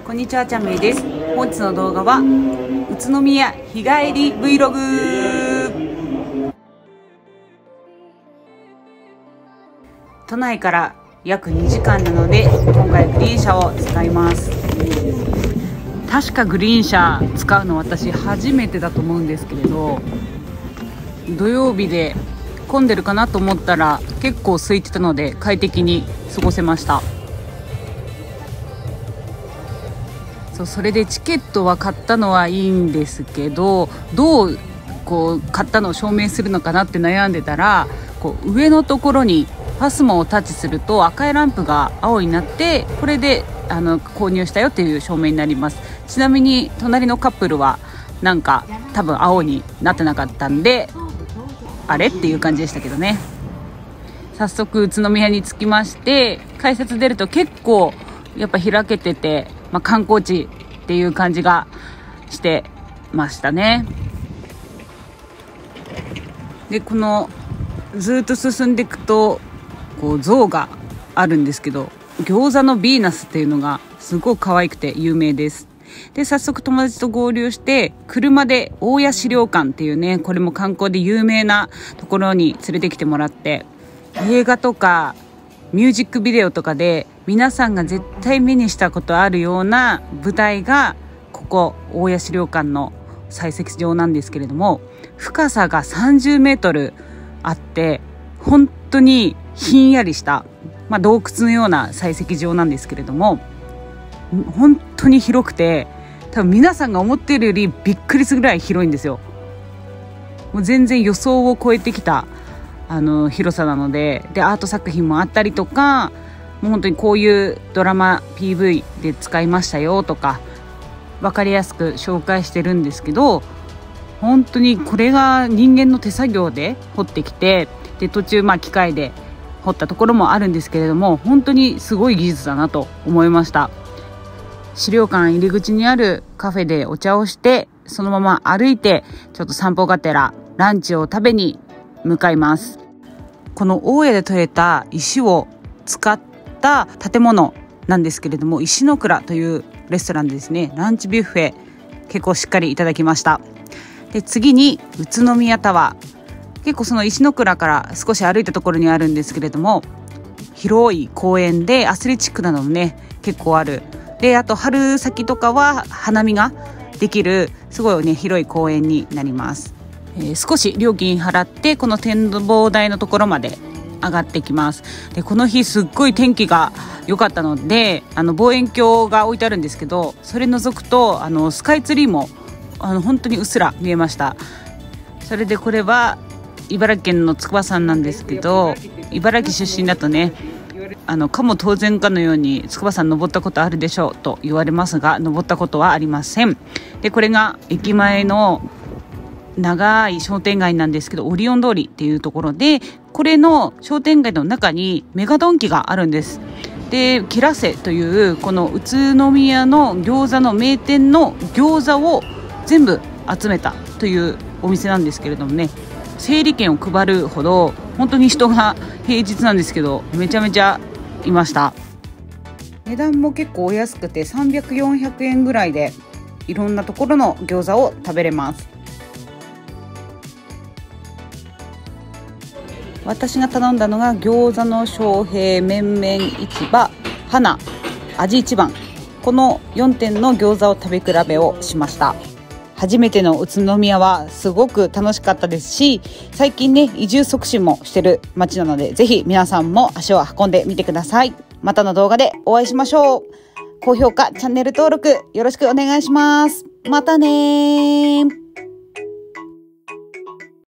こんにちは、ちゃんめいです。本日の動画は宇都宮日帰り Vlog。 都内から約2時間なので今回グリーン車を使います。確かグリーン車使うの私初めてだと思うんですけれど、土曜日で混んでるかなと思ったら結構空いてたので快適に過ごせました。それでチケットは買ったのはいいんですけど、どう買ったのを証明するのかなって悩んでたら、上のところにパスモをタッチすると赤いランプが青になって、これで購入したよっていう証明になります。ちなみに隣のカップルはなんか多分青になってなかったんで、あれっていう感じでしたけどね。早速宇都宮に着きまして、改札出ると結構やっぱ開けてて、観光地っていう感じがしてましたね。でこのずっと進んでいくと像があるんですけど、餃子のヴィーナスっていうのがすごく可愛くて有名です。で早速友達と合流して車で大谷資料館っていうね、これも観光で有名なところに連れてきてもらって、映画とかミュージックビデオとかで皆さんが絶対目にしたことあるような舞台がここ大谷資料館の採石場なんですけれども、深さが30メートルあって本当にひんやりした、洞窟のような採石場なんですけれども、本当に広くて、多分皆さんが思っているよりびっくりするぐらい広いんですよ。もう全然予想を超えてきた広さなので、アート作品もあったりとか、もう本当にこういうドラマ PV で使いましたよとか分かりやすく紹介してるんですけど、本当にこれが人間の手作業で掘ってきて、で途中機械で掘ったところもあるんですけれども、本当にすごい技術だなと思いました。資料館入り口にあるカフェでお茶をして、そのまま歩いてちょっと散歩がてらランチを食べに向かいます。この大谷で採れた石を使った建物なんですけれども、石の蔵というレストランですね。ランチビュッフェ結構しっかりいただきました。で次に宇都宮タワー、結構その石の蔵から少し歩いたところにあるんですけれども、広い公園でアスレチックなどもね結構ある。であと春先とかは花見ができるすごいね広い公園になります。少し料金払ってこの展望台のところまで上がってきます。でこの日すっごい天気が良かったので、望遠鏡が置いてあるんですけど、それ覗くとスカイツリーも本当にうっすら見えました。それでこれは茨城県の筑波山なんですけど、茨城出身だとねかも当然かのように筑波山登ったことあるでしょうと言われますが、登ったことはありません。でこれが駅前の長い商店街なんですけど、オリオン通りっていうところで、これの商店街の中にメガドンキがあるんです。でキラセというこの宇都宮の餃子の名店の餃子を全部集めたというお店なんですけれどもね、整理券を配るほど本当に人が平日なんですけどめちゃめちゃいました。値段も結構お安くて300、400円ぐらいでいろんなところの餃子を食べれます。私が頼んだのが餃子の昌平、麺々市場、花、味一番、この4点の餃子を食べ比べをしました。初めての宇都宮はすごく楽しかったですし、最近ね移住促進もしてる街なので、ぜひ皆さんも足を運んでみてください。またの動画でお会いしましょう。高評価、チャンネル登録よろしくお願いします。またね。